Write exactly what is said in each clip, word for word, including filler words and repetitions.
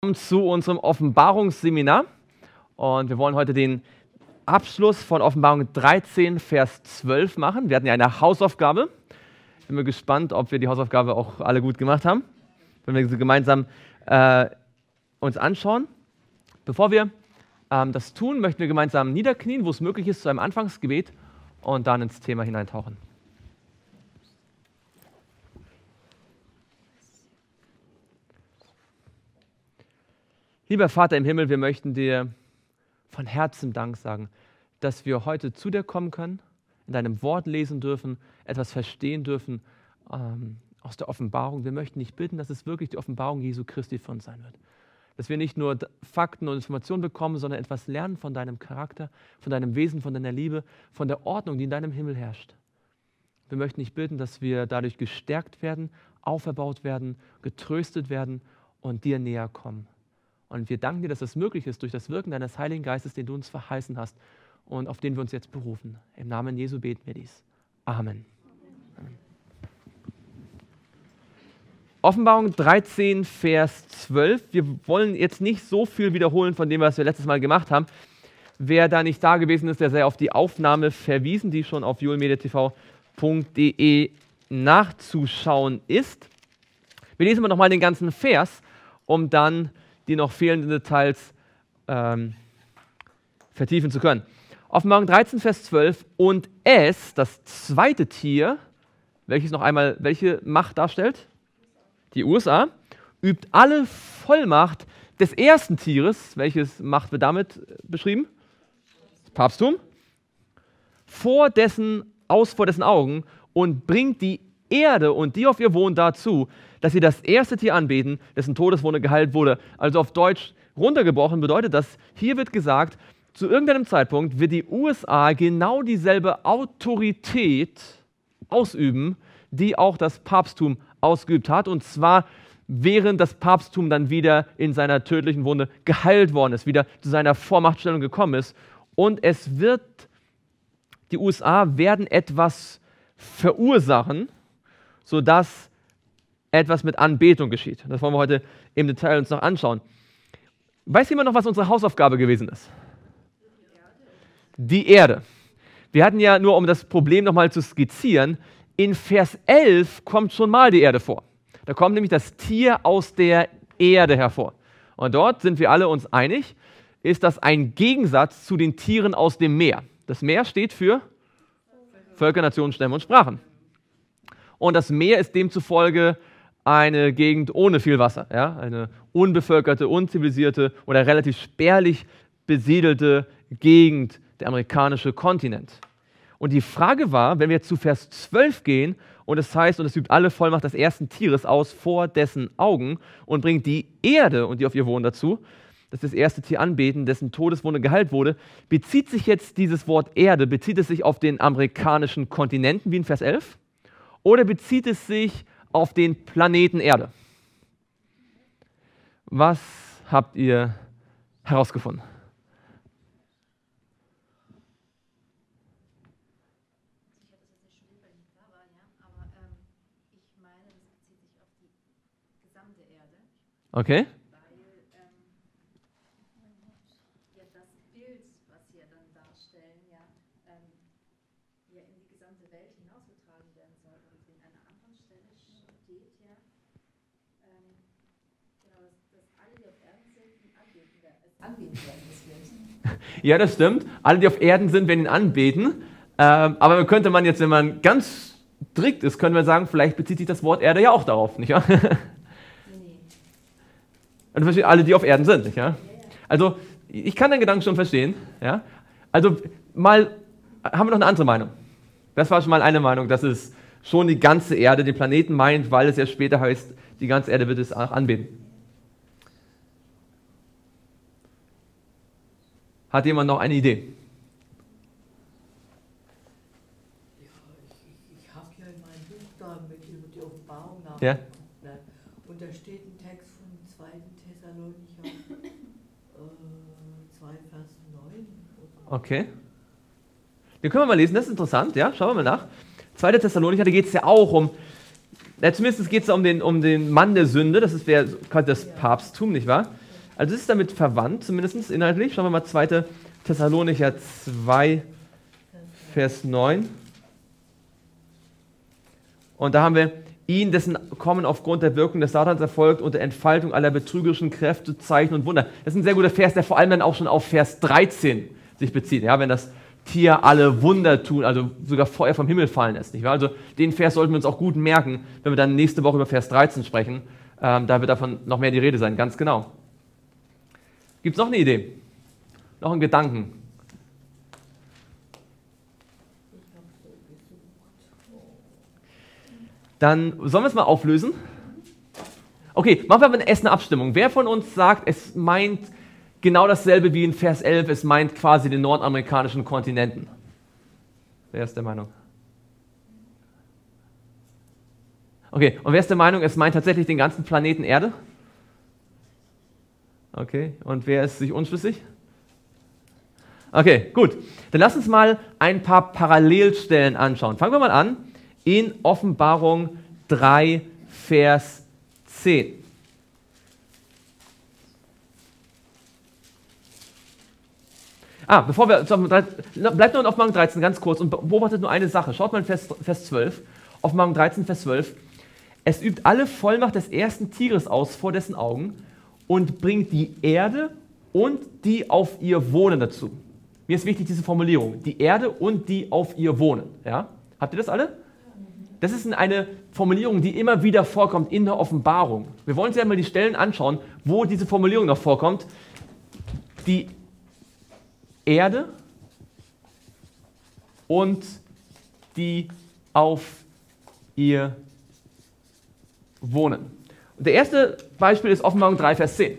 Willkommen zu unserem Offenbarungsseminar und wir wollen heute den Abschluss von Offenbarung dreizehn, Vers zwölf machen. Wir hatten ja eine Hausaufgabe. Ich bin mir gespannt, ob wir die Hausaufgabe auch alle gut gemacht haben, wenn wir sie gemeinsam äh, uns anschauen. Bevor wir ähm, das tun, möchten wir gemeinsam niederknien, wo es möglich ist, zu einem Anfangsgebet und dann ins Thema hineintauchen. Lieber Vater im Himmel, wir möchten dir von Herzen Dank sagen, dass wir heute zu dir kommen können, in deinem Wort lesen dürfen, etwas verstehen dürfen ähm, aus der Offenbarung. Wir möchten dich bitten, dass es wirklich die Offenbarung Jesu Christi für uns sein wird. Dass wir nicht nur Fakten und Informationen bekommen, sondern etwas lernen von deinem Charakter, von deinem Wesen, von deiner Liebe, von der Ordnung, die in deinem Himmel herrscht. Wir möchten dich bitten, dass wir dadurch gestärkt werden, auferbaut werden, getröstet werden und dir näher kommen. Und wir danken dir, dass das möglich ist durch das Wirken deines Heiligen Geistes, den du uns verheißen hast und auf den wir uns jetzt berufen. Im Namen Jesu beten wir dies. Amen. Amen. Offenbarung dreizehn, Vers zwölf. Wir wollen jetzt nicht so viel wiederholen von dem, was wir letztes Mal gemacht haben. Wer da nicht da gewesen ist, der sei auf die Aufnahme verwiesen, die schon auf julmediatv punkt de nachzuschauen ist. Wir lesen aber nochmal den ganzen Vers, um dann die noch fehlenden Details ähm, vertiefen zu können. Offenbarung dreizehn, Vers zwölf. Und es, das zweite Tier, welches noch einmal welche Macht darstellt? Die U S A, übt alle Vollmacht des ersten Tieres, welches Macht wird damit beschrieben? Das Papsttum. Vor dessen, aus vor dessen Augen und bringt die Erde und die auf ihr wohnen dazu, dass sie das erste Tier anbeten, dessen Todeswunde geheilt wurde. Also auf Deutsch runtergebrochen bedeutet das, hier wird gesagt, zu irgendeinem Zeitpunkt wird die U S A genau dieselbe Autorität ausüben, die auch das Papsttum ausgeübt hat. Und zwar während das Papsttum dann wieder in seiner tödlichen Wunde geheilt worden ist, wieder zu seiner Vormachtstellung gekommen ist. Und es wird, die U S A werden etwas verursachen, sodass etwas mit Anbetung geschieht. Das wollen wir heute im Detail uns noch anschauen. Weiß jemand noch, was unsere Hausaufgabe gewesen ist? Die Erde. Wir hatten ja nur, um das Problem nochmal zu skizzieren, in Vers elf kommt schon mal die Erde vor. Da kommt nämlich das Tier aus der Erde hervor. Und dort sind wir alle uns einig, ist das ein Gegensatz zu den Tieren aus dem Meer. Das Meer steht für Völker, Nationen, Stämme und Sprachen. Und das Meer ist demzufolge eine Gegend ohne viel Wasser, ja? Eine unbevölkerte, unzivilisierte oder relativ spärlich besiedelte Gegend, der amerikanische Kontinent. Und die Frage war, wenn wir jetzt zu Vers zwölf gehen und es heißt, und es übt alle Vollmacht des ersten Tieres aus vor dessen Augen und bringt die Erde und die auf ihr wohnen dazu, dass das erste Tier anbeten, dessen Todeswunde geheilt wurde, bezieht sich jetzt dieses Wort Erde, bezieht es sich auf den amerikanischen Kontinenten wie in Vers elf? Oder bezieht es sich auf den Planeten Erde? Was habt ihr herausgefunden? Ich habe das jetzt nicht studiert, weil ich nicht da war, ja, aber ähm, ich meine, das bezieht sich auf die gesamte Erde. Okay. Weil ähm, ja, das Bild, was wir dann darstellen, ja, ähm, ja in die gesamte Welt hinausgetragen werden soll. Und in einer anderen Stelle steht ja, ähm, genau, dass, dass alle, die auf Erden sind, ihn anbeten werden. Es anbeten werden, das Bild. Ja, das stimmt. Alle, die auf Erden sind, werden ihn anbeten. Ähm, aber könnte man jetzt, wenn man ganz strikt ist, könnte man sagen, vielleicht bezieht sich das Wort Erde ja auch darauf, nicht wahr? Nee. Also versteht alle, die auf Erden sind, nicht wahr? Also ich kann den Gedanken schon verstehen. Ja? Also mal haben wir noch eine andere Meinung. Das war schon mal eine Meinung, dass es schon die ganze Erde, den Planeten meint, weil es ja später heißt, die ganze Erde wird es auch anbeten. Hat jemand noch eine Idee? Ja, ich, ich habe ja in meinem Buch da mit über die Offenbarung nachgeguckt. Ja. Ne? Und da steht ein Text vom zweiten Thessalonicher äh, zwei, Vers neun. Okay. Den können wir mal lesen, das ist interessant, ja? Schauen wir mal nach. zweiter Thessalonicher, da geht es ja auch um, ja, zumindest geht es um den, um den Mann der Sünde, das ist der, quasi das Papsttum, nicht wahr? Also es ist damit verwandt, zumindest inhaltlich. Schauen wir mal zweiter Thessalonicher zwei, Vers neun. Und da haben wir ihn, dessen Kommen aufgrund der Wirkung des Satans erfolgt und der Entfaltung aller betrügerischen Kräfte, Zeichen und Wunder. Das ist ein sehr guter Vers, der vor allem dann auch schon auf Vers dreizehn sich bezieht. Ja, wenn das Tier alle Wunder tun, also sogar Feuer vom Himmel fallen lässt. Nicht wahr? Also den Vers sollten wir uns auch gut merken, wenn wir dann nächste Woche über Vers dreizehn sprechen. Ähm, da wird davon noch mehr die Rede sein, ganz genau. Gibt es noch eine Idee? Noch einen Gedanken? Dann sollen wir es mal auflösen? Okay, machen wir aber erst eine Abstimmung. Wer von uns sagt, es meint genau dasselbe wie in Vers elf, es meint quasi den nordamerikanischen Kontinenten? Wer ist der Meinung? Okay, und wer ist der Meinung, es meint tatsächlich den ganzen Planeten Erde? Okay, und wer ist sich unschlüssig? Okay, gut. Dann lass uns mal ein paar Parallelstellen anschauen. Fangen wir mal an in Offenbarung drei, Vers zehn. Ah, bevor wir, bleibt nur in Offenbarung dreizehn ganz kurz und beobachtet nur eine Sache. Schaut mal in Vers, Vers zwölf, Offenbarung dreizehn, Vers zwölf. Es übt alle Vollmacht des ersten Tieres aus vor dessen Augen und bringt die Erde und die auf ihr wohnen dazu. Mir ist wichtig diese Formulierung, die Erde und die auf ihr wohnen. Ja? Habt ihr das alle? Das ist eine Formulierung, die immer wieder vorkommt in der Offenbarung. Wir wollen uns ja mal die Stellen anschauen, wo diese Formulierung noch vorkommt. Die Erde und die auf ihr wohnen. Und der erste Beispiel ist Offenbarung drei, Vers zehn.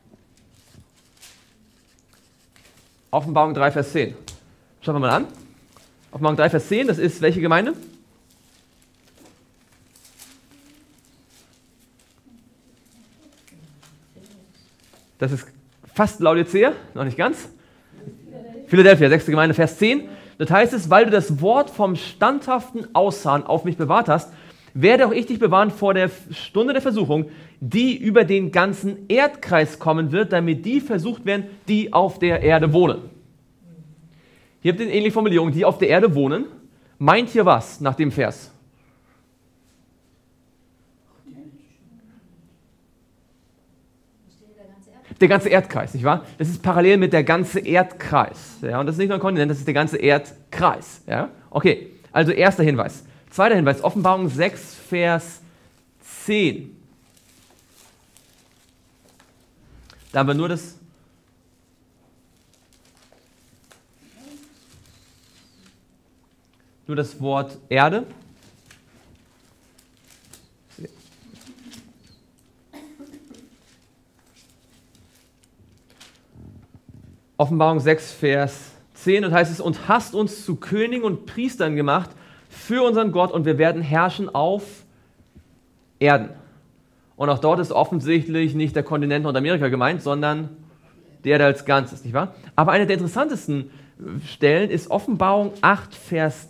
Offenbarung drei, Vers zehn. Schauen wir mal an. Offenbarung drei, Vers zehn, das ist welche Gemeinde? Das ist fast Laodicea, noch nicht ganz. Philadelphia, sechste Gemeinde, Vers zehn. Das heißt es, weil du das Wort vom standhaften Ausharren auf mich bewahrt hast, werde auch ich dich bewahren vor der Stunde der Versuchung, die über den ganzen Erdkreis kommen wird, damit die versucht werden, die auf der Erde wohnen. Hier habt ihr eine ähnliche Formulierung, die auf der Erde wohnen. Meint hier was nach dem Vers? Der ganze Erdkreis, nicht wahr? Das ist parallel mit der ganze Erdkreis. Ja? Und das ist nicht nur ein Kontinent, das ist der ganze Erdkreis. Ja? Okay, also erster Hinweis. Zweiter Hinweis, Offenbarung sechs, Vers zehn. Da haben wir nur das... Nur das Wort Erde. Offenbarung sechs, Vers zehn, und heißt es, und hast uns zu Königen und Priestern gemacht für unseren Gott und wir werden herrschen auf Erden. Und auch dort ist offensichtlich nicht der Kontinent Nordamerika gemeint, sondern die Erde als Ganzes, nicht wahr? Aber eine der interessantesten Stellen ist Offenbarung acht, Vers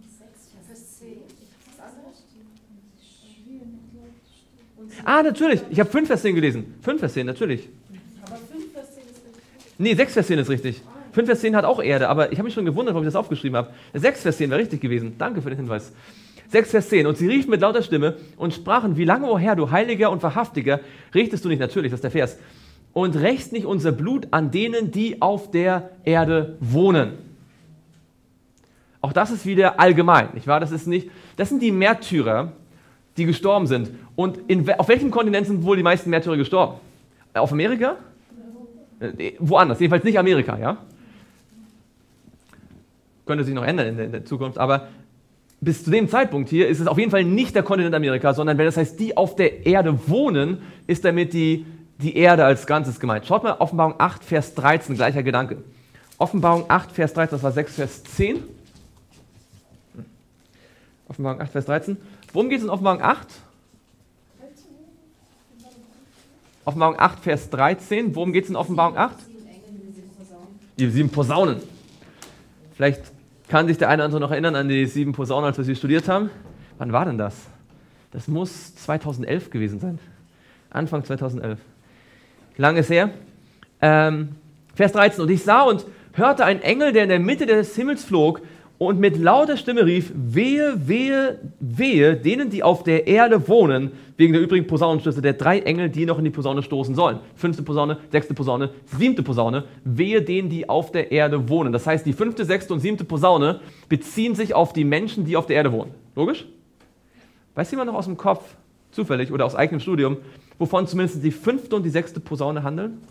Ah, natürlich. Ich habe fünf Vers zehn gelesen. fünf Vers zehn, natürlich. Aber fünf Vers zehn ist richtig. Nee, sechs Vers zehn ist richtig. fünf Vers zehn hat auch Erde, aber ich habe mich schon gewundert, warum ich das aufgeschrieben habe. sechs Vers zehn wäre richtig gewesen. Danke für den Hinweis. sechs Vers zehn. Und sie riefen mit lauter Stimme und sprachen, wie lange, o Herr, du Heiliger und Wahrhaftiger, richtest du nicht, natürlich, das ist der Vers, und rächst nicht unser Blut an denen, die auf der Erde wohnen. Auch das ist wieder allgemein, nicht wahr? Das ist nicht, das sind die Märtyrer, die gestorben sind. Und in, auf welchem Kontinent sind wohl die meisten Märtyrer gestorben? Auf Amerika? Äh, woanders, jedenfalls nicht Amerika, ja? Könnte sich noch ändern in der, in der Zukunft, aber bis zu dem Zeitpunkt hier ist es auf jeden Fall nicht der Kontinent Amerika, sondern wenn das heißt, die auf der Erde wohnen, ist damit die, die Erde als Ganzes gemeint. Schaut mal, Offenbarung acht, Vers dreizehn, gleicher Gedanke. Offenbarung acht, Vers dreizehn, das war sechs, Vers zehn. Offenbarung acht, Vers dreizehn. Worum geht es in Offenbarung acht? Offenbarung acht, Vers dreizehn. Worum geht es in Offenbarung acht? Die sieben Posaunen. Vielleicht kann sich der eine oder andere noch erinnern an die sieben Posaunen, als wir sie studiert haben. Wann war denn das? Das muss zweitausendelf gewesen sein. Anfang zweitausendelf. Lang ist her. Ähm, Vers dreizehn, und ich sah und hörte einen Engel, der in der Mitte des Himmels flog und mit lauter Stimme rief, wehe, wehe, wehe, denen, die auf der Erde wohnen, wegen der übrigen Posaunenstöße der drei Engel, die noch in die Posaune stoßen sollen. Fünfte Posaune, sechste Posaune, siebte Posaune, wehe denen, die auf der Erde wohnen. Das heißt, die fünfte, sechste und siebte Posaune beziehen sich auf die Menschen, die auf der Erde wohnen. Logisch? Weiß jemand noch aus dem Kopf, zufällig oder aus eigenem Studium, wovon zumindest die fünfte und die sechste Posaune handeln?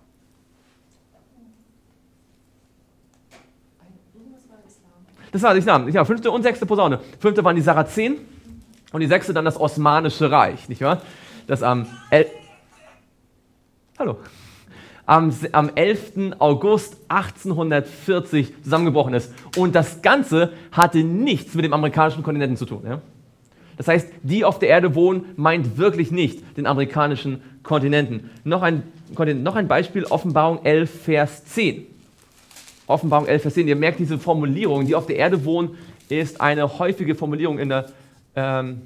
Das war der Islam. Ja, fünfte und sechste Posaune. Fünfte waren die Sarazenen und die sechste dann das Osmanische Reich, nicht wahr? Das am, El Hallo. am, am elften August achtzehnhundertvierzig zusammengebrochen ist. Und das Ganze hatte nichts mit dem amerikanischen Kontinenten zu tun. Ja? Das heißt, die auf der Erde wohnen, meint wirklich nicht den amerikanischen Kontinenten. Noch ein, noch ein Beispiel, Offenbarung elf, Vers zehn. Offenbarung elf, Vers zehn. Ihr merkt diese Formulierung, die auf der Erde wohnen, ist eine häufige Formulierung in der, ähm,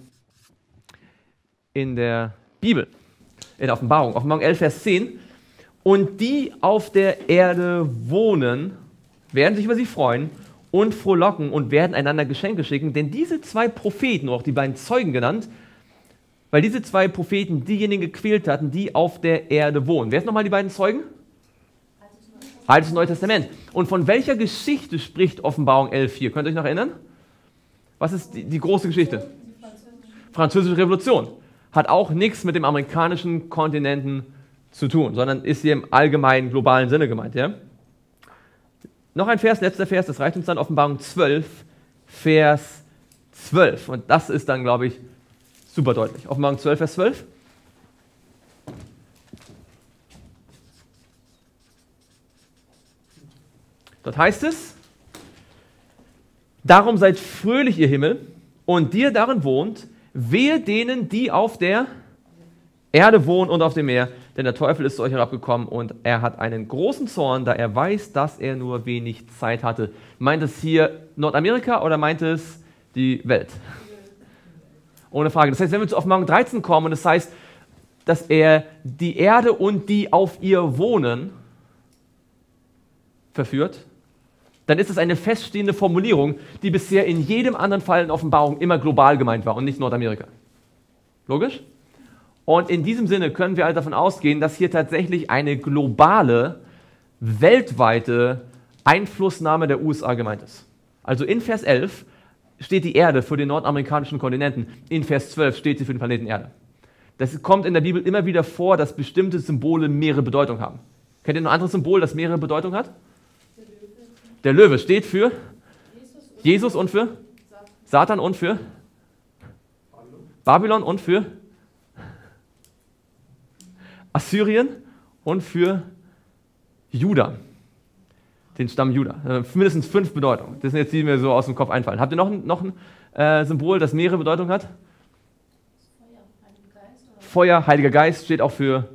in der Bibel, in der Offenbarung. Offenbarung elf, Vers zehn. Und die auf der Erde wohnen, werden sich über sie freuen und frohlocken und werden einander Geschenke schicken, denn diese zwei Propheten, oder auch die beiden Zeugen genannt, weil diese zwei Propheten diejenigen gequält hatten, die auf der Erde wohnen. Wer sind nochmal die beiden Zeugen? Altes und Neues Testament. Und von welcher Geschichte spricht Offenbarung elf hier? Könnt ihr euch noch erinnern? Was ist die, die große Geschichte? Französische Revolution. Hat auch nichts mit dem amerikanischen Kontinenten zu tun, sondern ist hier im allgemeinen, globalen Sinne gemeint. Ja? Noch ein Vers, letzter Vers, das reicht uns dann, Offenbarung zwölf, Vers zwölf. Und das ist dann, glaube ich, super deutlich. Offenbarung zwölf, Vers zwölf. Dort heißt es, darum seid fröhlich, ihr Himmel, und dir darin wohnt, wehe denen, die auf der Erde wohnen und auf dem Meer, denn der Teufel ist zu euch herabgekommen und er hat einen großen Zorn, da er weiß, dass er nur wenig Zeit hatte. Meint es hier Nordamerika oder meint es die Welt? Ohne Frage. Das heißt, wenn wir zu Offenbarung dreizehn kommen und es das heißt, dass er die Erde und die auf ihr wohnen verführt, dann ist es eine feststehende Formulierung, die bisher in jedem anderen Fall in Offenbarung immer global gemeint war und nicht Nordamerika. Logisch? Und in diesem Sinne können wir halt davon ausgehen, dass hier tatsächlich eine globale, weltweite Einflussnahme der U S A gemeint ist. Also in Vers elf steht die Erde für den nordamerikanischen Kontinenten, in Vers zwölf steht sie für den Planeten Erde. Das kommt in der Bibel immer wieder vor, dass bestimmte Symbole mehrere Bedeutung haben. Kennt ihr noch ein anderes Symbol, das mehrere Bedeutung hat? Der Löwe steht für Jesus und für Satan und für Babylon und für Assyrien und für Juda, den Stamm Juda. Mindestens fünf Bedeutungen. Das sind jetzt die, die mir so aus dem Kopf einfallen. Habt ihr noch ein, noch ein äh, Symbol, das mehrere Bedeutung hat? Feuer, Heiliger Geist. Oder Feuer, Heiliger Geist steht auch für...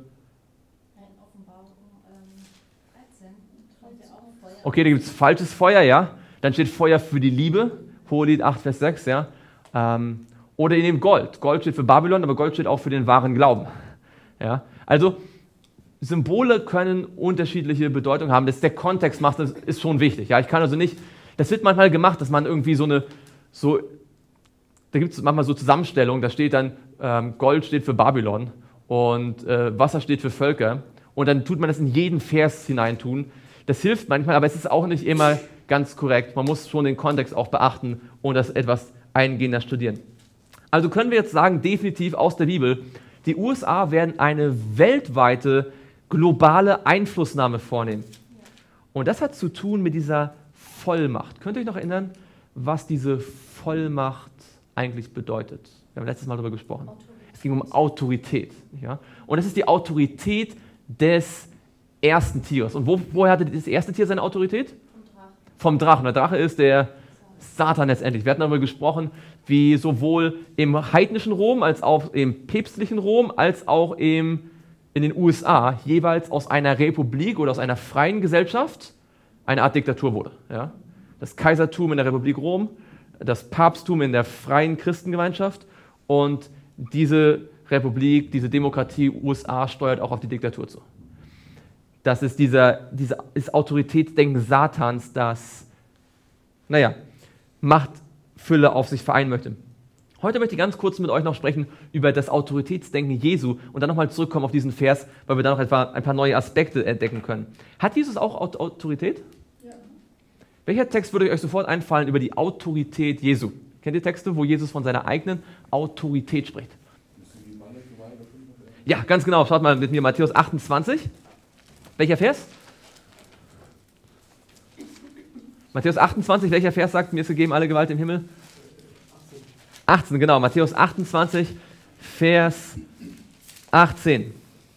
Okay, da gibt es falsches Feuer, ja. Dann steht Feuer für die Liebe, Hohelied acht, Vers sechs, ja. Ähm, oder in dem Gold. Gold steht für Babylon, aber Gold steht auch für den wahren Glauben. Ja. Also Symbole können unterschiedliche Bedeutungen haben. Das, der Kontext macht, das ist schon wichtig. Ja. Ich kann also nicht, das wird manchmal gemacht, dass man irgendwie so eine, so, da gibt es manchmal so Zusammenstellungen, da steht dann, ähm, Gold steht für Babylon und äh, Wasser steht für Völker. Und dann tut man das in jeden Vers hineintun. Das hilft manchmal, aber es ist auch nicht immer ganz korrekt. Man muss schon den Kontext auch beachten und das etwas eingehender studieren. Also können wir jetzt sagen, definitiv aus der Bibel, die U S A werden eine weltweite, globale Einflussnahme vornehmen. Und das hat zu tun mit dieser Vollmacht. Könnt ihr euch noch erinnern, was diese Vollmacht eigentlich bedeutet? Wir haben letztes Mal darüber gesprochen. Es ging um Autorität. Ja? Und das ist die Autorität des ersten Tieres. Und wo, woher hatte das erste Tier seine Autorität? Vom Drachen. Vom Drachen. Der Drache ist der Satan letztendlich. Wir hatten darüber gesprochen, wie sowohl im heidnischen Rom als auch im päpstlichen Rom als auch im, in den U S A jeweils aus einer Republik oder aus einer freien Gesellschaft eine Art Diktatur wurde. Ja? Das Kaisertum in der Republik Rom, das Papsttum in der freien Christengemeinschaft und diese Republik, diese Demokratie U S A steuert auch auf die Diktatur zu. Das ist dieser, dieses Autoritätsdenken Satans, das, naja, Machtfülle auf sich vereinen möchte. Heute möchte ich ganz kurz mit euch noch sprechen über das Autoritätsdenken Jesu und dann nochmal zurückkommen auf diesen Vers, weil wir dann noch etwa ein paar neue Aspekte entdecken können. Hat Jesus auch Autorität? Ja. Welcher Text würde euch sofort einfallen über die Autorität Jesu? Kennt ihr Texte, wo Jesus von seiner eigenen Autorität spricht? Ja, ganz genau. Schaut mal mit mir Matthäus achtundzwanzig. Welcher Vers? Matthäus achtundzwanzig, welcher Vers sagt, mir ist gegeben alle Gewalt im Himmel? achtzehn, genau. Matthäus achtundzwanzig, Vers achtzehn.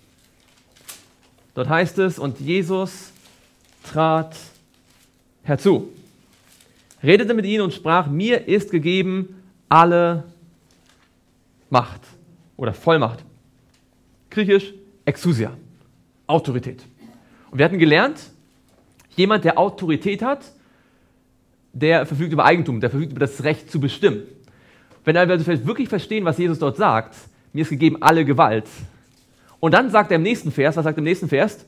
Dort heißt es, und Jesus trat herzu, redete mit ihnen und sprach, mir ist gegeben alle Macht oder Vollmacht. Griechisch Exousia, Autorität. Und wir hatten gelernt, jemand, der Autorität hat, der verfügt über Eigentum, der verfügt über das Recht zu bestimmen. Wenn wir also vielleicht wirklich verstehen, was Jesus dort sagt, mir ist gegeben alle Gewalt. Und dann sagt er im nächsten Vers, was sagt er im nächsten Vers?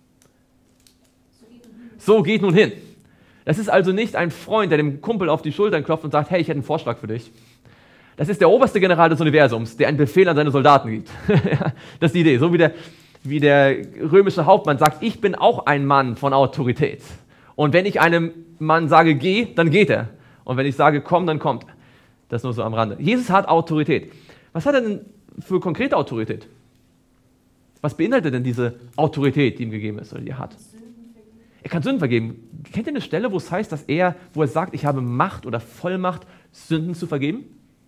So geht nun hin. Das ist also nicht ein Freund, der dem Kumpel auf die Schultern klopft und sagt, hey, ich hätte einen Vorschlag für dich. Das ist der oberste General des Universums, der einen Befehl an seine Soldaten gibt. Das ist die Idee. So wie der, wie der römische Hauptmann sagt, ich bin auch ein Mann von Autorität. Und wenn ich einem Mann sage, geh, dann geht er. Und wenn ich sage, komm, dann kommt er. Das nur so am Rande. Jesus hat Autorität. Was hat er denn für konkrete Autorität? Was beinhaltet denn diese Autorität, die ihm gegeben ist oder die er hat? Er kann Sünden vergeben. Kennt ihr eine Stelle, wo es heißt, dass er, wo er sagt, ich habe Macht oder Vollmacht, Sünden zu vergeben?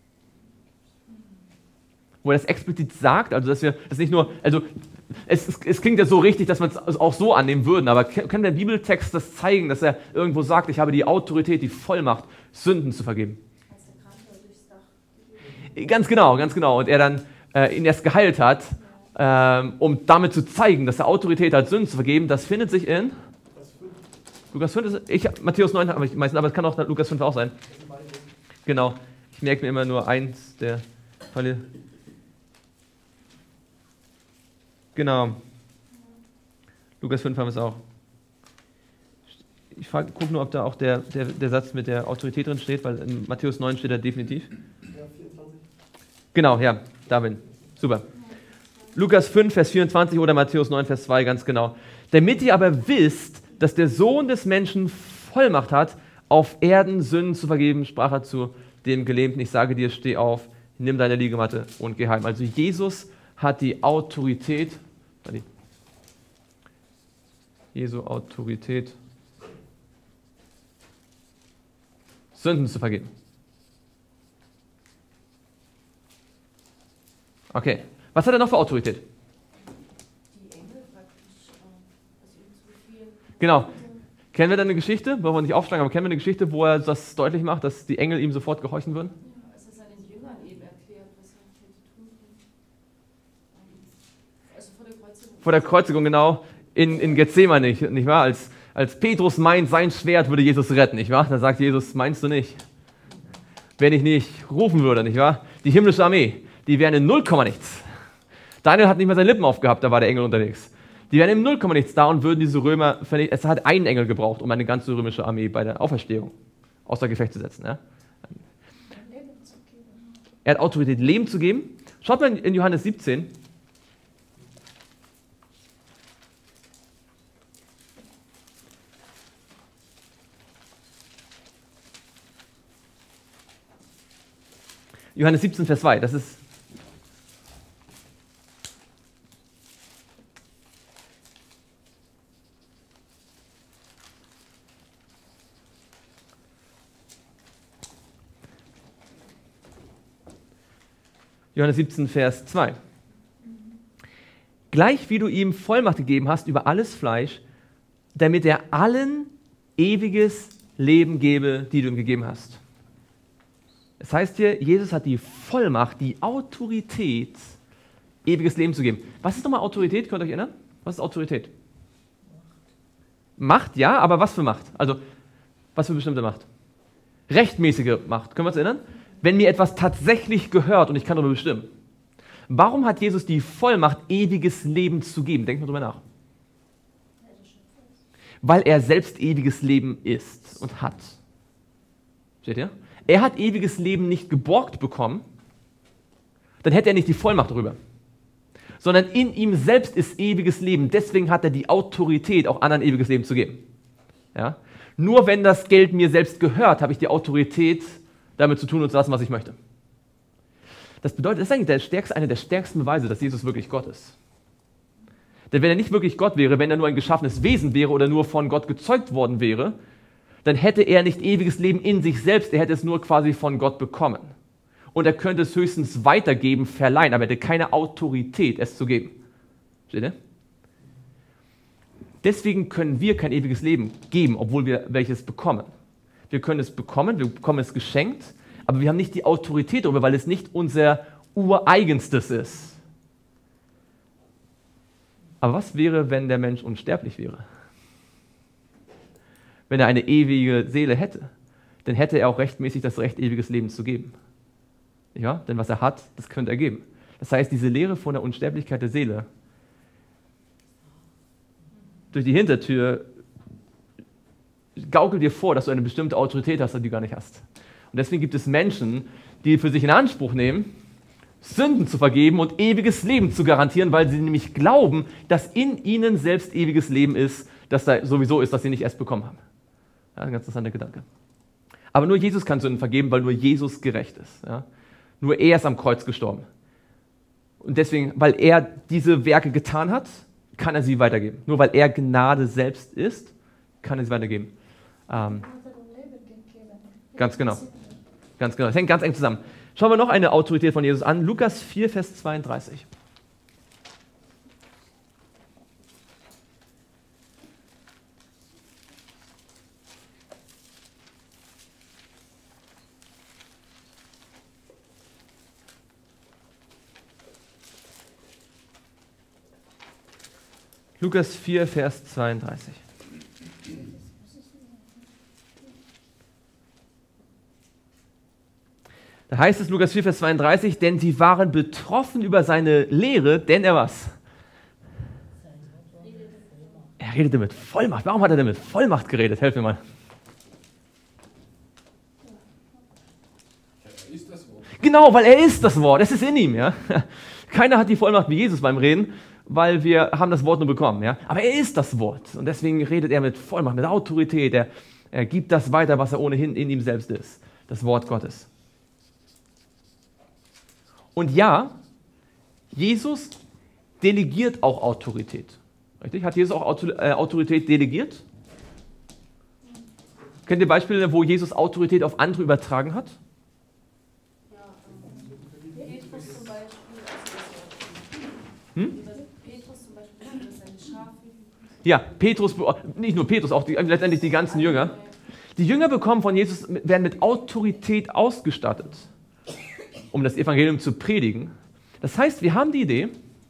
Wo er das explizit sagt, also dass wir das nicht nur, also es, es, es klingt ja so richtig, dass wir es auch so annehmen würden, aber kann der Bibeltext das zeigen, dass er irgendwo sagt, ich habe die Autorität, die Vollmacht, Sünden zu vergeben? Ganz genau, ganz genau. Und er dann äh, ihn erst geheilt hat, ähm, um damit zu zeigen, dass er Autorität hat, Sünden zu vergeben. Das findet sich in Lukas fünf. Ist, ich, Matthäus neun habe ich meistens, aber es kann auch Lukas fünf auch sein. Genau. Ich merke mir immer nur eins der Fälle. Genau. Lukas fünf haben wir es auch. Ich gucke nur, ob da auch der, der, der Satz mit der Autorität drin steht, weil in Matthäus neun steht er definitiv. Genau, ja, David. Super. Lukas fünf, Vers vierundzwanzig oder Matthäus neun, Vers zwei, ganz genau. Damit ihr aber wisst, dass der Sohn des Menschen Vollmacht hat, auf Erden Sünden zu vergeben, sprach er zu dem Gelähmten, ich sage dir, steh auf, nimm deine Liegematte und geh heim. Also Jesus hat die Autorität, Jesu Autorität, Sünden zu vergeben. Okay. Was hat er noch für Autorität? Die Engel praktisch, also ihm zu befehlen. Genau. Kennen wir da eine Geschichte, wollen wir nicht aufschlagen, aber kennen wir eine Geschichte, wo er das deutlich macht, dass die Engel ihm sofort gehorchen würden? Ja, als er seinen Jüngern eben erklärt, was er hätte tun können. Also vor der Kreuzigung. Vor der Kreuzigung, genau. In, in Gethsemane, nicht, nicht wahr? Als, als Petrus meint, sein Schwert würde Jesus retten, nicht wahr? Da sagt Jesus, meinst du nicht? Wenn ich nicht rufen würde, nicht wahr? Die himmlische Armee, die wären in null Komma nichts. Daniel hat nicht mehr seine Lippen aufgehabt, da war der Engel unterwegs. Die wären im null Komma nichts da und würden diese Römer vernichten. Es hat einen Engel gebraucht, um eine ganze römische Armee bei der Auferstehung außer Gefecht zu setzen. Ja? Er hat Autorität, Leben zu geben. Schaut mal in Johannes siebzehn. Johannes siebzehn, Vers zwei, das ist Johannes siebzehn, Vers zwei. Gleich wie du ihm Vollmacht gegeben hast über alles Fleisch, damit er allen ewiges Leben gebe, die du ihm gegeben hast. Das heißt hier, Jesus hat die Vollmacht, die Autorität, ewiges Leben zu geben. Was ist nochmal Autorität? Könnt ihr euch erinnern? Was ist Autorität? Macht, ja, aber was für Macht? Also, was für bestimmte Macht? Rechtmäßige Macht. Können wir uns erinnern? Wenn mir etwas tatsächlich gehört und ich kann darüber bestimmen. Warum hat Jesus die Vollmacht, ewiges Leben zu geben? Denkt mal drüber nach. Er weil er selbst ewiges Leben ist und hat. Seht ihr? Er hat ewiges Leben nicht geborgt bekommen, dann hätte er nicht die Vollmacht darüber. Sondern in ihm selbst ist ewiges Leben. Deswegen hat er die Autorität, auch anderen ewiges Leben zu geben. Ja? Nur wenn das Geld mir selbst gehört, habe ich die Autorität, damit zu tun und zu lassen, was ich möchte. Das bedeutet, das ist eigentlich der stärkste, einer der stärksten Beweise, dass Jesus wirklich Gott ist. Denn wenn er nicht wirklich Gott wäre, wenn er nur ein geschaffenes Wesen wäre oder nur von Gott gezeugt worden wäre, dann hätte er nicht ewiges Leben in sich selbst, er hätte es nur quasi von Gott bekommen. Und er könnte es höchstens weitergeben, verleihen, aber er hätte keine Autorität, es zu geben. Steht ihr? Deswegen können wir kein ewiges Leben geben, obwohl wir welches bekommen. Wir können es bekommen, wir bekommen es geschenkt, aber wir haben nicht die Autorität darüber, weil es nicht unser Ureigenstes ist. Aber was wäre, wenn der Mensch unsterblich wäre? Wenn er eine ewige Seele hätte, dann hätte er auch rechtmäßig das Recht, ewiges Leben zu geben. Ja? Denn was er hat, das könnte er geben. Das heißt, diese Lehre von der Unsterblichkeit der Seele durch die Hintertür gaukelt dir vor, dass du eine bestimmte Autorität hast, die du gar nicht hast. Und deswegen gibt es Menschen, die für sich in Anspruch nehmen, Sünden zu vergeben und ewiges Leben zu garantieren, weil sie nämlich glauben, dass in ihnen selbst ewiges Leben ist, das da sowieso ist, das sie nicht erst bekommen haben. Ja, ein ganz interessanter Gedanke. Aber nur Jesus kann Sünden vergeben, weil nur Jesus gerecht ist. Ja? Nur er ist am Kreuz gestorben. Und deswegen, weil er diese Werke getan hat, kann er sie weitergeben. Nur weil er Gnade selbst ist, kann er sie weitergeben. Ähm, ganz genau. Ganz genau. Das hängt ganz eng zusammen. Schauen wir noch eine Autorität von Jesus an. Lukas vier, Vers zweiunddreißig. Lukas vier, Vers zweiunddreißig. Da heißt es, Lukas vier, Vers zweiunddreißig, denn sie waren betroffen über seine Lehre, denn er was? Er redete mit Vollmacht. Warum hat er denn mit Vollmacht geredet? Helf mir mal. Er ist das Wort. Genau, weil er ist das Wort. Es ist in ihm. Ja? Keiner hat die Vollmacht wie Jesus beim Reden, weil wir haben das Wort nur bekommen. Ja? Aber er ist das Wort. Und deswegen redet er mit Vollmacht, mit Autorität. Er, er gibt das weiter, was er ohnehin in ihm selbst ist. Das Wort Gottes. Und ja, Jesus delegiert auch Autorität. Richtig? Hat Jesus auch Autorität delegiert? Kennt ihr Beispiele, wo Jesus Autorität auf andere übertragen hat? Ja, ähm, Petrus zum Beispiel. Hm? Petrus zum Beispiel, das seine Schafe. Ja, Petrus, nicht nur Petrus, auch die, letztendlich die ganzen Jünger. Die Jünger bekommen von Jesus, werden mit Autorität ausgestattet, um das Evangelium zu predigen. Das heißt, wir haben die Idee,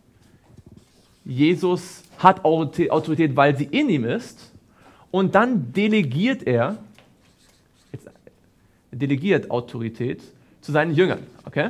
Jesus hat Autorität, weil sie in ihm ist, und dann delegiert er, jetzt, delegiert Autorität zu seinen Jüngern. Okay?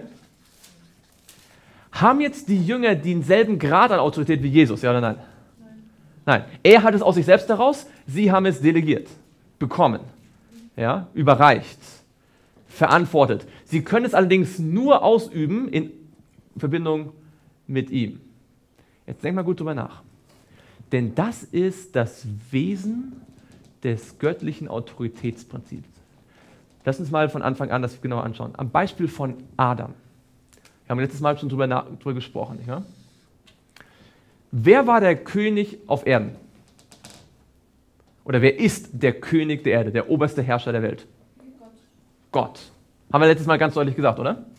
Haben jetzt die Jünger denselben Grad an Autorität wie Jesus, ja oder nein? Nein. Nein. Er hat es aus sich selbst heraus, sie haben es delegiert, bekommen, ja, überreicht, verantwortet. Sie können es allerdings nur ausüben in Verbindung mit ihm. Jetzt denk mal gut drüber nach. Denn das ist das Wesen des göttlichen Autoritätsprinzips. Lass uns mal von Anfang an das genauer anschauen. Am Beispiel von Adam. Wir haben letztes Mal schon drüber, drüber gesprochen. Nicht wahr? Wer war der König auf Erden? Oder wer ist der König der Erde, der oberste Herrscher der Welt? Gott. Gott. Haben wir letztes Mal ganz deutlich gesagt, oder? Mhm.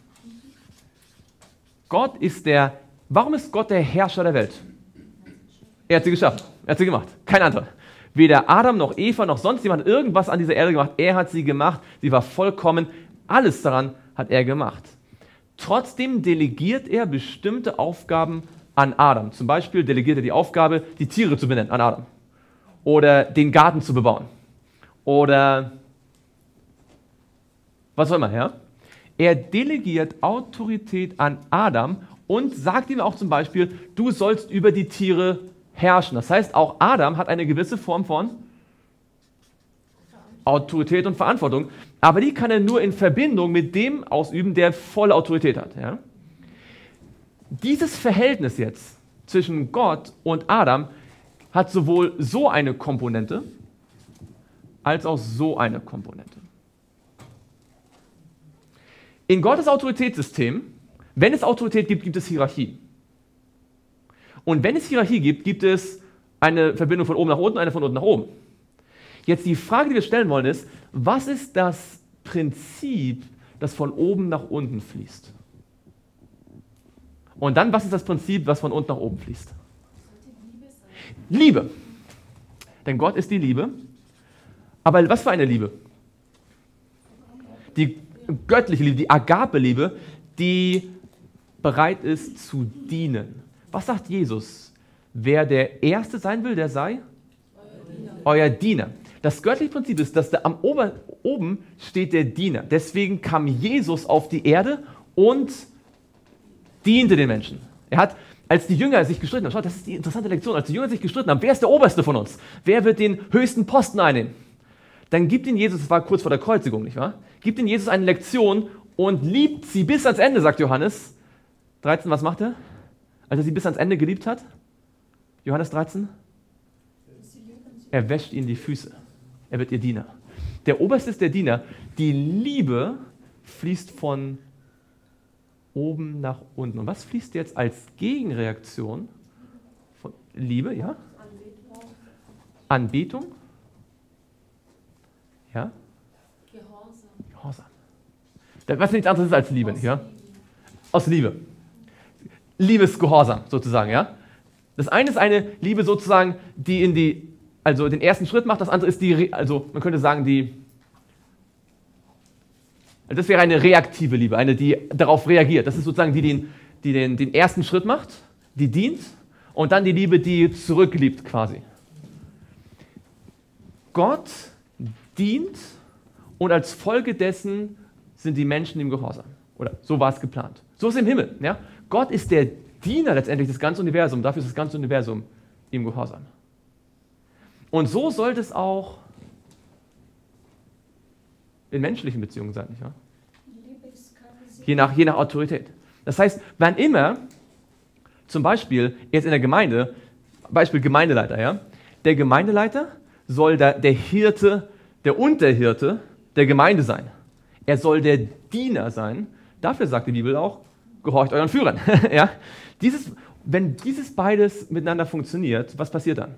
Gott ist der, warum ist Gott der Herrscher der Welt? Er hat sie geschaffen, er hat sie gemacht, kein anderer. Weder Adam noch Eva noch sonst jemand irgendwas an dieser Erde gemacht, er hat sie gemacht, sie war vollkommen, alles daran hat er gemacht. Trotzdem delegiert er bestimmte Aufgaben an Adam. Zum Beispiel delegiert er die Aufgabe, die Tiere zu benennen an Adam. Oder den Garten zu bebauen. Oder was auch immer, ja? Er delegiert Autorität an Adam und sagt ihm auch zum Beispiel, du sollst über die Tiere herrschen. Das heißt, auch Adam hat eine gewisse Form von Autorität und Verantwortung, aber die kann er nur in Verbindung mit dem ausüben, der volle Autorität hat. Ja? Dieses Verhältnis jetzt zwischen Gott und Adam hat sowohl so eine Komponente als auch so eine Komponente. In Gottes Autoritätssystem, wenn es Autorität gibt, gibt es Hierarchie. Und wenn es Hierarchie gibt, gibt es eine Verbindung von oben nach unten, eine von unten nach oben. Jetzt die Frage, die wir stellen wollen, ist, was ist das Prinzip, das von oben nach unten fließt? Und dann, was ist das Prinzip, was von unten nach oben fließt? Liebe. Denn Gott ist die Liebe. Aber was für eine Liebe? Die göttliche Liebe, die Agape-Liebe, die bereit ist zu dienen. Was sagt Jesus? Wer der Erste sein will, der sei? Euer Diener. Euer Diener. Das göttliche Prinzip ist, dass da am Ober, oben steht der Diener. Deswegen kam Jesus auf die Erde und diente den Menschen. Er hat, als die Jünger sich gestritten haben, schaut, das ist die interessante Lektion, als die Jünger sich gestritten haben, wer ist der Oberste von uns? Wer wird den höchsten Posten einnehmen? Dann gibt ihnen Jesus, das war kurz vor der Kreuzigung, nicht wahr? Gibt ihnen Jesus eine Lektion und liebt sie bis ans Ende, sagt Johannes dreizehn, was macht er? Als er sie bis ans Ende geliebt hat? Johannes dreizehn? Er wäscht ihnen die Füße. Er wird ihr Diener. Der Oberste ist der Diener. Die Liebe fließt von oben nach unten. Und was fließt jetzt als Gegenreaktion von Liebe? Ja? Anbetung. Anbetung? Ja? Gehorsam. Gehorsam. Was nichts anderes ist als Liebe, nicht wahr? Aus Liebe. Liebesgehorsam sozusagen, ja? Das eine ist eine Liebe sozusagen, die in die, also den ersten Schritt macht, das andere ist die, also man könnte sagen, die, das wäre eine reaktive Liebe, eine, die darauf reagiert. Das ist sozusagen die, die, die den, den ersten Schritt macht, die dient und dann die Liebe, die zurückliebt quasi. Gott dient und als Folge dessen sind die Menschen im Gehorsam. Oder so war es geplant. So ist es im Himmel. Ja? Gott ist der Diener letztendlich des ganzen Universums. Dafür ist das ganze Universum im Gehorsam. Und so sollte es auch in menschlichen Beziehungen sein, nicht wahr? Je nach, je nach Autorität. Das heißt, wann immer, zum Beispiel jetzt in der Gemeinde, Beispiel Gemeindeleiter, ja, der Gemeindeleiter soll der, der Hirte, der Unterhirte der Gemeinde sein. Er soll der Diener sein. Dafür sagt die Bibel auch, gehorcht euren Führern. ja? Dieses, wenn dieses beides miteinander funktioniert, was passiert dann?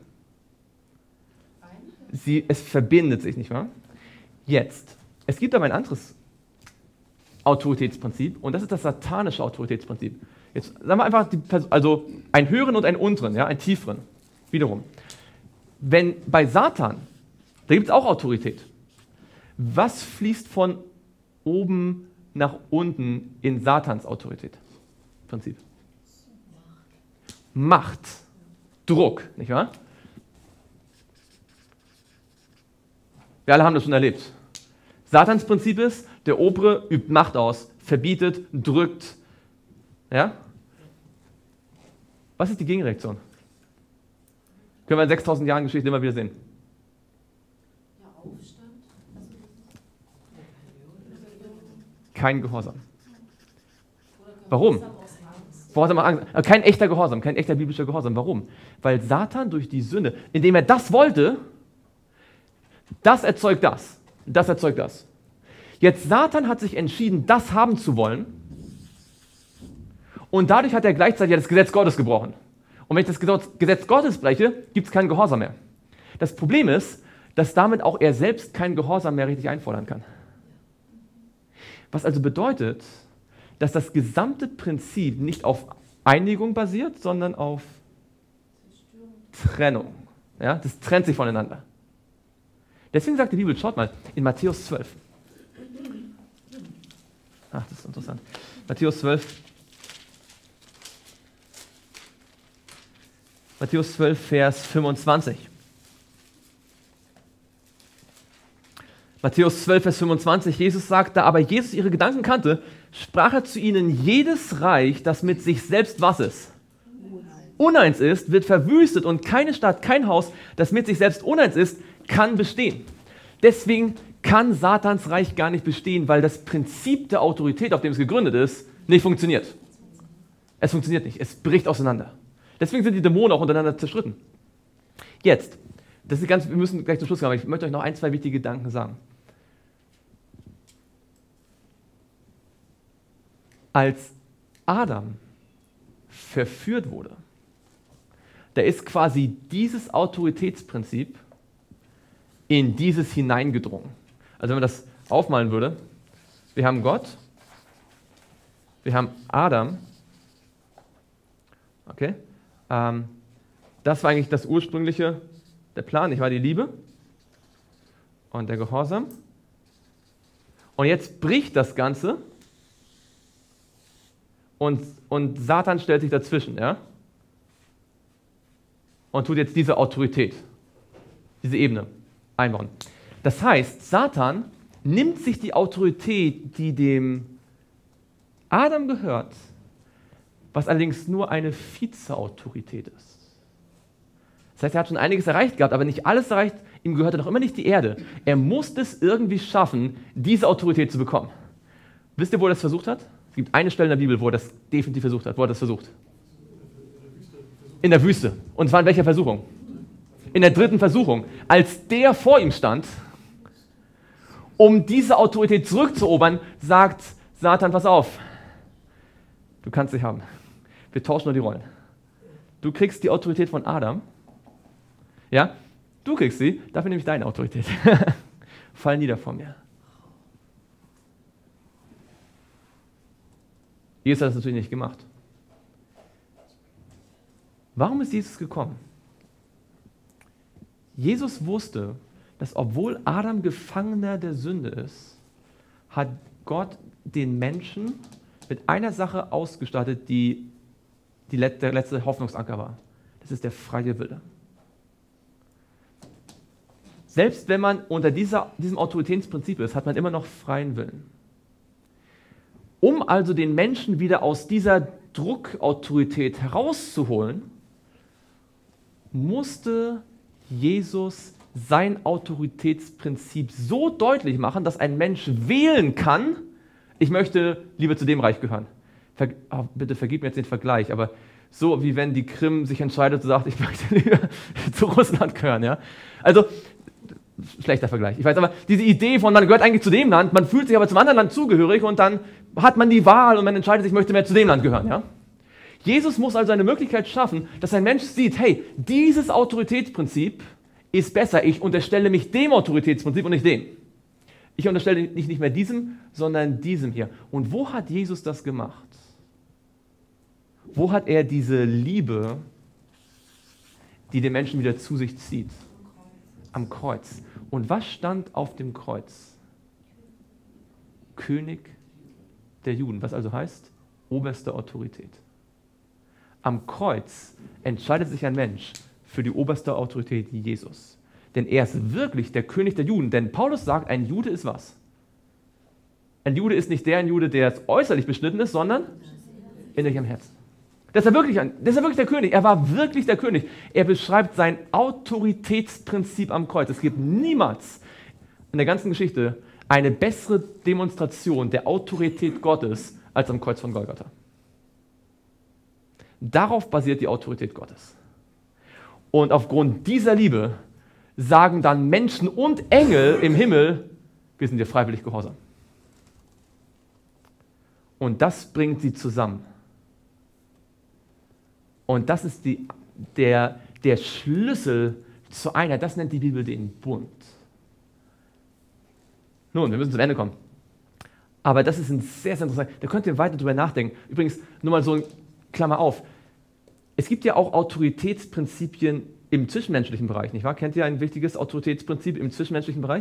Sie, es verbindet sich, nicht wahr? Jetzt. Es gibt aber ein anderes Autoritätsprinzip und das ist das satanische Autoritätsprinzip. Jetzt sagen wir einfach, die, also ein höheren und einen unteren, ja, einen tieferen. Wiederum. Wenn bei Satan, da gibt es auch Autorität. Was fließt von oben nach unten in Satans Autorität? Prinzip. Macht. Druck, nicht wahr? Wir alle haben das schon erlebt. Satans Prinzip ist, der Obere übt Macht aus, verbietet, drückt. Ja? Was ist die Gegenreaktion? Können wir in sechstausend Jahren Geschichte immer wieder sehen. Ja, Aufstand. Kein Gehorsam. Warum? Gehorsam aus Angst. Aber kein echter Gehorsam, kein echter biblischer Gehorsam. Warum? Weil Satan durch die Sünde, indem er das wollte, das erzeugt das, das erzeugt das. Jetzt Satan hat sich entschieden, das haben zu wollen und dadurch hat er gleichzeitig das Gesetz Gottes gebrochen. Und wenn ich das Gesetz Gottes breche, gibt es keinen Gehorsam mehr. Das Problem ist, dass damit auch er selbst keinen Gehorsam mehr richtig einfordern kann. Was also bedeutet, dass das gesamte Prinzip nicht auf Einigung basiert, sondern auf Trennung. Ja, das trennt sich voneinander. Deswegen sagt die Bibel, schaut mal, in Matthäus zwölf. Ach, das ist interessant. Matthäus zwölf. Matthäus zwölf, Vers fünfundzwanzig. Matthäus zwölf, Vers fünfundzwanzig. Jesus sagt, da aber Jesus ihre Gedanken kannte, sprach er zu ihnen, jedes Reich, das mit sich selbst was ist? Uneins ist, wird verwüstet und keine Stadt, kein Haus, das mit sich selbst uneins ist, kann bestehen. Deswegen kann Satans Reich gar nicht bestehen, weil das Prinzip der Autorität, auf dem es gegründet ist, nicht funktioniert. Es funktioniert nicht. Es bricht auseinander. Deswegen sind die Dämonen auch untereinander zerstritten. Jetzt, das ist ganz, wir müssen gleich zum Schluss kommen, aber ich möchte euch noch ein, zwei wichtige Gedanken sagen. Als Adam verführt wurde, da ist quasi dieses Autoritätsprinzip in dieses hineingedrungen. Also wenn man das aufmalen würde, wir haben Gott, wir haben Adam, okay, ähm, das war eigentlich das ursprüngliche, der Plan, nicht wahr, die Liebe und der Gehorsam. Und jetzt bricht das Ganze und, und Satan stellt sich dazwischen, ja, und tut jetzt diese Autorität, diese Ebene einbauen. Das heißt, Satan nimmt sich die Autorität, die dem Adam gehört, was allerdings nur eine Vizeautorität ist. Das heißt, er hat schon einiges erreicht gehabt, aber nicht alles erreicht. Ihm gehörte noch immer nicht die Erde. Er musste es irgendwie schaffen, diese Autorität zu bekommen. Wisst ihr, wo er das versucht hat? Es gibt eine Stelle in der Bibel, wo er das definitiv versucht hat. Wo er das versucht? In der Wüste. Und zwar in welcher Versuchung? In der dritten Versuchung. Als der vor ihm stand, um diese Autorität zurückzuerobern, sagt Satan, pass auf, du kannst sie haben. Wir tauschen nur die Rollen. Du kriegst die Autorität von Adam, ja, du kriegst sie, dafür nehme ich deine Autorität. Fall nieder vor mir. Jesus hat das natürlich nicht gemacht. Warum ist Jesus gekommen? Jesus wusste, dass obwohl Adam Gefangener der Sünde ist, hat Gott den Menschen mit einer Sache ausgestattet, die, die let- der letzte Hoffnungsanker war. Das ist der freie Wille. Selbst wenn man unter dieser, diesem Autoritätsprinzip ist, hat man immer noch freien Willen. Um also den Menschen wieder aus dieser Druckautorität herauszuholen, musste Jesus sein Autoritätsprinzip so deutlich machen, dass ein Mensch wählen kann, ich möchte lieber zu dem Reich gehören. Ver oh, bitte vergib mir jetzt den Vergleich, aber so wie wenn die Krim sich entscheidet und sagt, ich möchte lieber zu Russland gehören. Ja? Also, schlechter Vergleich, ich weiß, aber diese Idee von, man gehört eigentlich zu dem Land, man fühlt sich aber zum anderen Land zugehörig und dann hat man die Wahl und man entscheidet sich, ich möchte mehr zu dem Land gehören. Ja? Jesus muss also eine Möglichkeit schaffen, dass ein Mensch sieht, hey, dieses Autoritätsprinzip ist besser, ich unterstelle mich dem Autoritätsprinzip und nicht dem. Ich unterstelle mich nicht mehr diesem, sondern diesem hier. Und wo hat Jesus das gemacht? Wo hat er diese Liebe, die den Menschen wieder zu sich zieht? Am Kreuz. Und was stand auf dem Kreuz? König der Juden, was also heißt oberste Autorität. Am Kreuz entscheidet sich ein Mensch für die oberste Autorität, Jesus. Denn er ist wirklich der König der Juden. Denn Paulus sagt, ein Jude ist was? Ein Jude ist nicht der ein Jude, der äußerlich beschnitten ist, sondern innerlich am Herzen. Das ist, er wirklich ein, das ist er wirklich der König. Er war wirklich der König. Er beschreibt sein Autoritätsprinzip am Kreuz. Es gibt niemals in der ganzen Geschichte eine bessere Demonstration der Autorität Gottes als am Kreuz von Golgatha. Darauf basiert die Autorität Gottes. Und aufgrund dieser Liebe sagen dann Menschen und Engel im Himmel, wir sind dir freiwillig gehorsam. Und das bringt sie zusammen. Und das ist die, der, der Schlüssel zur Einheit. Das nennt die Bibel den Bund. Nun, wir müssen zum Ende kommen. Aber das ist ein sehr, sehr interessant. Da könnt ihr weiter drüber nachdenken. Übrigens, nur mal so ein Klammer auf. Es gibt ja auch Autoritätsprinzipien im zwischenmenschlichen Bereich, nicht wahr? Kennt ihr ein wichtiges Autoritätsprinzip im zwischenmenschlichen Bereich?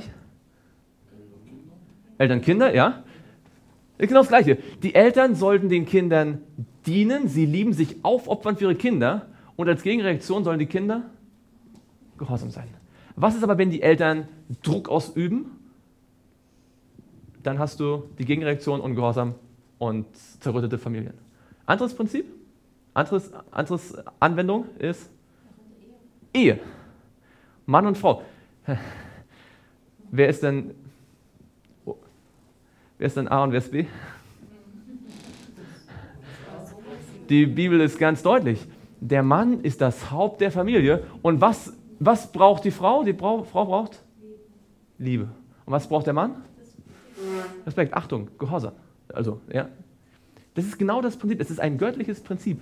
Eltern, Kinder, ja? Genau das Gleiche. Die Eltern sollten den Kindern dienen, sie lieben, sich aufopfern für ihre Kinder und als Gegenreaktion sollen die Kinder gehorsam sein. Was ist aber, wenn die Eltern Druck ausüben? Dann hast du die Gegenreaktion, Ungehorsam und zerrüttete Familien. Anderes Prinzip, anderes, anderes Anwendung ist Ehe. Mann und Frau. Wer ist denn, oh, wer ist denn A und wer ist B? Die Bibel ist ganz deutlich. Der Mann ist das Haupt der Familie. Und was, was braucht die Frau? Die Brau, Frau braucht Liebe. Und was braucht der Mann? Respekt, Achtung, Gehorsam. Also, ja. Das ist genau das Prinzip. Es ist ein göttliches Prinzip.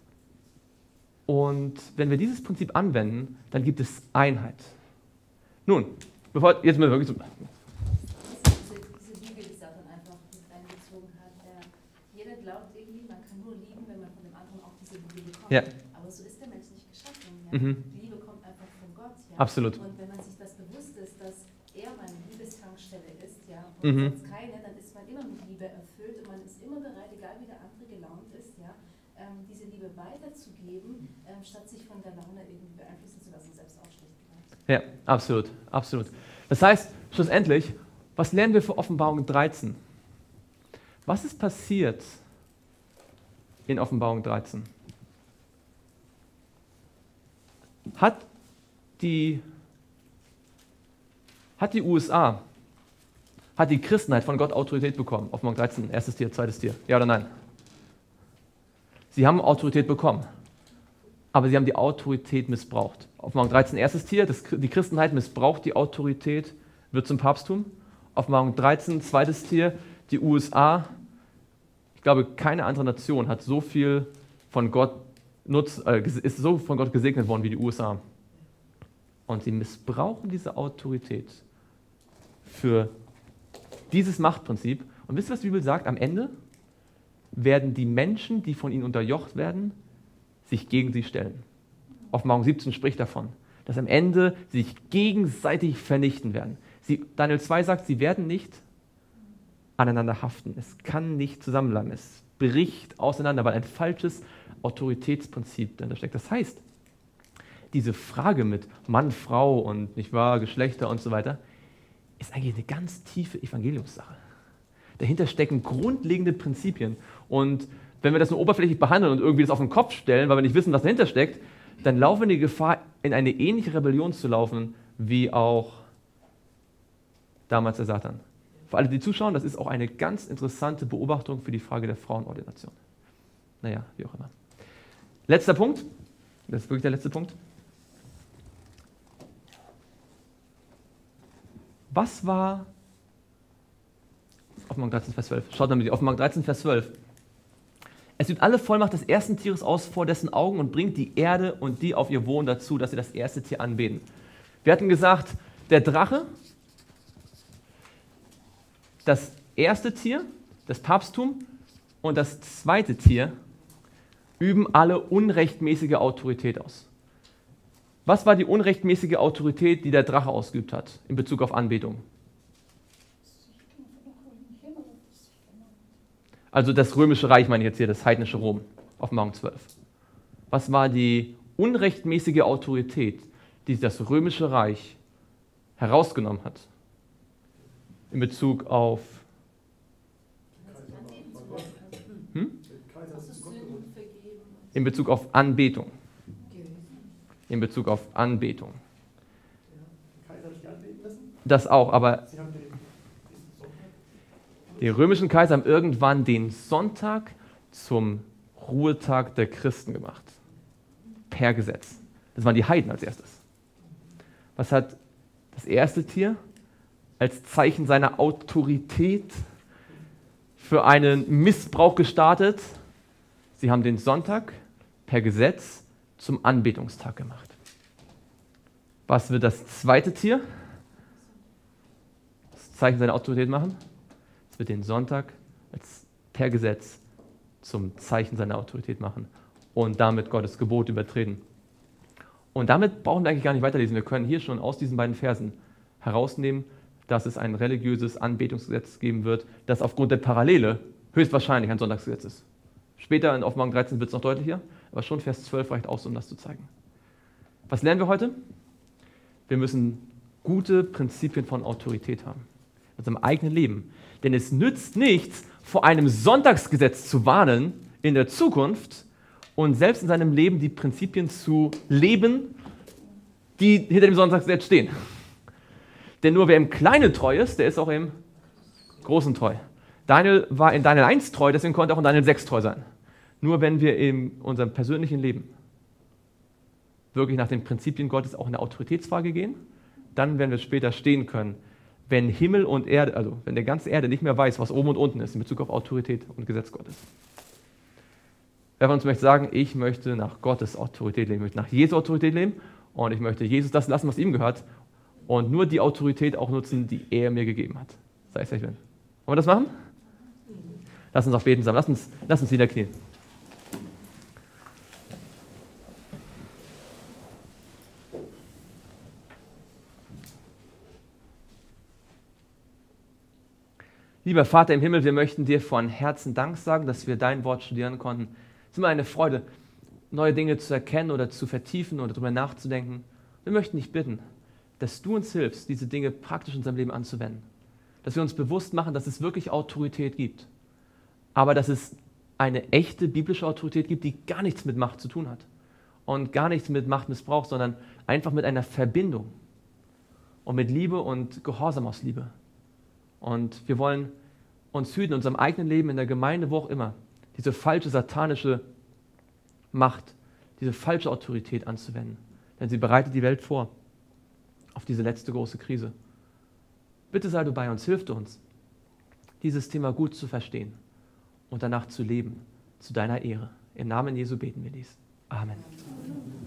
Und wenn wir dieses Prinzip anwenden, dann gibt es Einheit. Nun, bevor, jetzt müssen wir wirklich so. Diese, diese Liebe, die Satan einfach mit reingezogen hat. Der, jeder glaubt irgendwie, man kann nur lieben, wenn man von dem anderen auch diese Liebe bekommt. Ja. Aber so ist der Mensch nicht geschaffen. Ja? Mhm. Die Liebe kommt einfach von Gott. Ja? Absolut. Und wenn man sich das bewusst ist, dass er meine Liebestankstelle ist, ja, und Mhm. sonst keine, dann ist man immer mit Liebe erfüllt und man ist immer bereit, egal wie der andere gelaunt ist, ja, ähm, diese Liebe weiterzugeben, ähm, statt sich von der Laune irgendwie beeinflussen zu lassen, selbst auch schlecht bleibt. Ja, absolut, absolut. Das heißt, schlussendlich, was lernen wir für Offenbarung dreizehn? Was ist passiert in Offenbarung dreizehn? Hat die, hat die U S A, hat die Christenheit von Gott Autorität bekommen? Offenbarung dreizehn, erstes Tier, zweites Tier. Ja oder nein? Sie haben Autorität bekommen, aber sie haben die Autorität missbraucht. Offenbarung dreizehn, erstes Tier, das, die Christenheit missbraucht die Autorität, wird zum Papsttum. Offenbarung dreizehn, zweites Tier, die U S A. Ich glaube, keine andere Nation hat so viel von Gott nutz, äh, ist so von Gott gesegnet worden wie die U S A. Und sie missbrauchen diese Autorität für dieses Machtprinzip. Und wisst ihr, was die Bibel sagt? Am Ende werden die Menschen, die von ihnen unterjocht werden, sich gegen sie stellen. Offenbarung siebzehn spricht davon, dass am Ende sie sich gegenseitig vernichten werden. Sie, Daniel zwei sagt, sie werden nicht aneinander haften. Es kann nicht zusammenbleiben. Es bricht auseinander, weil ein falsches Autoritätsprinzip dahinter steckt. Das heißt, diese Frage mit Mann, Frau und nicht wahr, Geschlechter und so weiter, ist eigentlich eine ganz tiefe Evangeliumssache. Dahinter stecken grundlegende Prinzipien. Und wenn wir das nur oberflächlich behandeln und irgendwie das auf den Kopf stellen, weil wir nicht wissen, was dahinter steckt, dann laufen wir die Gefahr, in eine ähnliche Rebellion zu laufen, wie auch damals der Satan. Für alle, die zuschauen, das ist auch eine ganz interessante Beobachtung für die Frage der Frauenordination. Naja, wie auch immer. Letzter Punkt, das ist wirklich der letzte Punkt. Was war Offenbarung dreizehn, Vers zwölf. Schaut mal mit dir, Offenbarung dreizehn, Vers zwölf. Es übt alle Vollmacht des ersten Tieres aus vor dessen Augen und bringt die Erde und die auf ihr wohnen dazu, dass sie das erste Tier anbeten. Wir hatten gesagt, der Drache, das erste Tier, das Papsttum und das zweite Tier üben alle unrechtmäßige Autorität aus. Was war die unrechtmäßige Autorität, die der Drache ausgeübt hat in Bezug auf Anbetung? Also das römische Reich, meine ich jetzt hier, das heidnische Rom, Offenbarung zwölf. Was war die unrechtmäßige Autorität, die das römische Reich herausgenommen hat in Bezug auf hm? in Bezug auf Anbetung? In Bezug auf Anbetung. Das auch, aber die römischen Kaiser haben irgendwann den Sonntag zum Ruhetag der Christen gemacht. Per Gesetz. Das waren die Heiden als erstes. Was hat das erste Tier als Zeichen seiner Autorität für einen Missbrauch gestartet? Sie haben den Sonntag per Gesetz zum Anbetungstag gemacht. Was wird das zweite Tier? Das Zeichen seiner Autorität machen? Es wird den Sonntag als per Gesetz zum Zeichen seiner Autorität machen und damit Gottes Gebot übertreten. Und damit brauchen wir eigentlich gar nicht weiterlesen. Wir können hier schon aus diesen beiden Versen herausnehmen, dass es ein religiöses Anbetungsgesetz geben wird, das aufgrund der Parallele höchstwahrscheinlich ein Sonntagsgesetz ist. Später in Offenbarung dreizehn wird es noch deutlicher, aber schon Vers zwölf reicht aus, um das zu zeigen. Was lernen wir heute? Wir müssen gute Prinzipien von Autorität haben. In unserem eigenen Leben. Denn es nützt nichts, vor einem Sonntagsgesetz zu warnen in der Zukunft und selbst in seinem Leben die Prinzipien zu leben, die hinter dem Sonntagsgesetz stehen. Denn nur wer im Kleinen treu ist, der ist auch im Großen treu. Daniel war in Daniel eins treu, deswegen konnte er auch in Daniel sechs treu sein. Nur wenn wir in unserem persönlichen Leben wirklich nach den Prinzipien Gottes auch in der Autoritätsfrage gehen, dann werden wir später stehen können, wenn Himmel und Erde, also wenn der ganze Erde nicht mehr weiß, was oben und unten ist in Bezug auf Autorität und Gesetz Gottes. Wer von uns möchte sagen, ich möchte nach Gottes Autorität leben, ich möchte nach Jesu Autorität leben und ich möchte Jesus das lassen, was ihm gehört und nur die Autorität auch nutzen, die er mir gegeben hat. Sei es, ich will. Wollen wir das machen? Lass uns auch beten zusammen. Lass uns, lass uns wieder knien. Lieber Vater im Himmel, wir möchten dir von Herzen Dank sagen, dass wir dein Wort studieren konnten. Es ist immer eine Freude, neue Dinge zu erkennen oder zu vertiefen oder darüber nachzudenken. Wir möchten dich bitten, dass du uns hilfst, diese Dinge praktisch in unserem Leben anzuwenden. Dass wir uns bewusst machen, dass es wirklich Autorität gibt. Aber dass es eine echte biblische Autorität gibt, die gar nichts mit Macht zu tun hat. Und gar nichts mit Machtmissbrauch, sondern einfach mit einer Verbindung. Und mit Liebe und Gehorsam aus Liebe. Und wir wollen uns hüten, in unserem eigenen Leben, in der Gemeinde, wo auch immer, diese falsche satanische Macht, diese falsche Autorität anzuwenden. Denn sie bereitet die Welt vor auf diese letzte große Krise. Bitte sei du bei uns, hilf du uns, dieses Thema gut zu verstehen und danach zu leben, zu deiner Ehre. Im Namen Jesu beten wir dies. Amen.